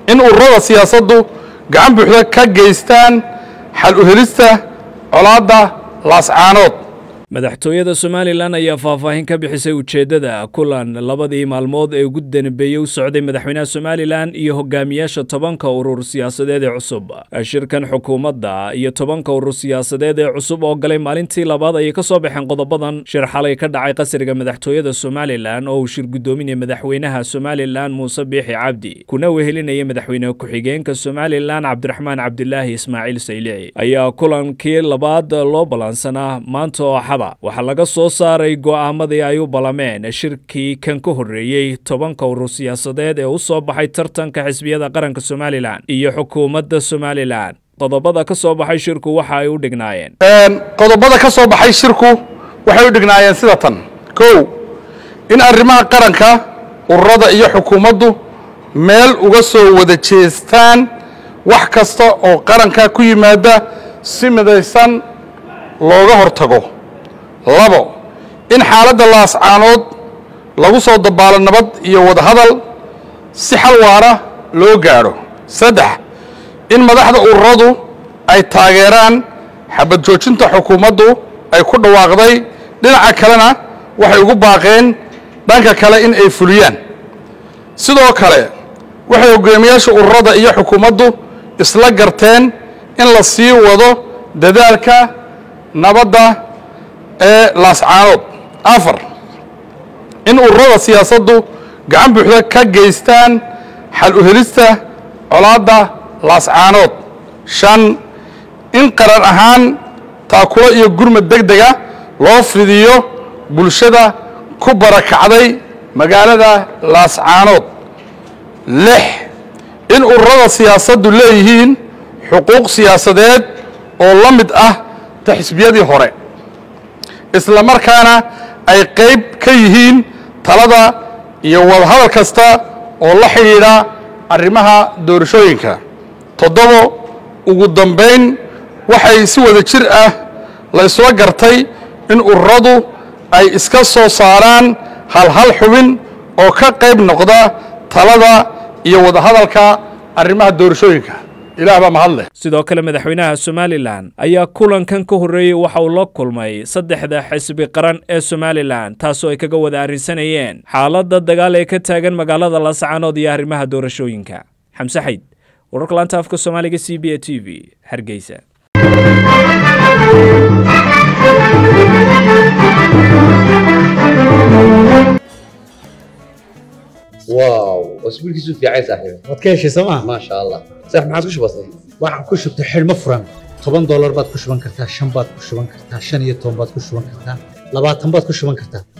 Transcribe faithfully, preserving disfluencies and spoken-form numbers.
in ururada siyaasaddu gacan buuxda ka geystaan xal u helista colaadda laascaanood. madaxtooyada Somaliland ayaa faahfaahin ka bixisay ujeedada kulan labadii maalmood ee ugu danbeeyay u socday madaxweynaha Somaliland iyo hogaamiyaasha tobanka urur siyaasadeed ee cusub. Shirkan xukuumadda iyo tobanka urur siyaasadeed ee cusub oo galay maalintii labaad ay ka soo baxeen qodobadan shir xalay ka dhacay qasriga madaxtooyada Somaliland oo uu shir gudoominaya madaxweynaha Somaliland Muuse Biixi Cabdi kuna wehelinaya madaxweynaha ku-xigeenka Somaliland Cabdiraxmaan Cabdilaahi Ismaaciil Saylici ayaa kulankii labaad loo balansanaa maanta oo waxaa laga soo saaray go'aamadii ay u balameen shirkii kan ka horreeyay tobanka urur siyaasadeed ee u soo baxay tartanka xisbiyada qaranka Somaliland iyo xukuumadda Somaliland. qodobada ka soo baxay shirku waxa ay u dhignaayeen een qodobada ka soo baxay shirku waxay u dhignaayeen sida tan: kow in arrimaha qaranka ururada iyo xukuumaddu meel uga soo wada jeestaan wax kasta oo qaranka ku yimaada si midaysan looga hortago. labo in xaaladda laascaanood lagu soo dabaalo nabad iyo wada hadal si xal waara loo gaadho. saddex in madaxda ururadu ay taageeraan xabad joojinta xukuumaddu ay ku dhawaaqday, dhinaca kalena waxay ugu baaqeen dhanka kale in ay fuliyaan. sidoo kale waxay hogaamiyaasha ururada iyo xukuumaddu isla garteen in la sii wado dadaalka nabadda ee laascaanood. afar in ururada siyaasaddu gacan buuxda ka geystaan xal u helista colaadda laascaanood. shan in qaran ahaan taakulo iyo gurmad degdega loo fidiyo bulshada ku barakacday magaalada laascaanood. lix in ururada siyaasaddu leeyihiin xuquuq siyaasadeed oo la mid ah ta xisbiyadii hore, isla markaana ay qayb ka yihiin talada iyo wadahadal kasta oo la xidhiidha arrimaha doorashooyinka. toddobo ugu dambayn waxay si wada jir ah la isla gartay in ururadu ay iska soo saaraan hal hal xubin oo ka qayb noqda talada iyo wadahadalka arrimaha doorashooyinka. ilaah baa mahad leh. sidoo kale madaxweynaha Somaliland ayaa kulankan ka horreeyay waxa uu la kulmay saddexda xisbi qaran ee Somaliland taasoo ay kaga wada arrinsanayeen xaaladda dagaal ee ka taagan magaalada Laascaanood iyo arrimaha doorashooyinka. Xamse Xayd, wararka laanta afka Soomaaliga C B A T V, Hargeysa. واو اسبوع كيسو في عيسى صاحبي wadkeeshi sama ما شاء الله صح ما عادش بسيط waxaan ku shubtay xilmo furan toban dollar baad ku shuban kartaa shan baad ku shuban kartaa shan iyo toban baad ku shuban kartaa labaatan baad ku shuban kartaa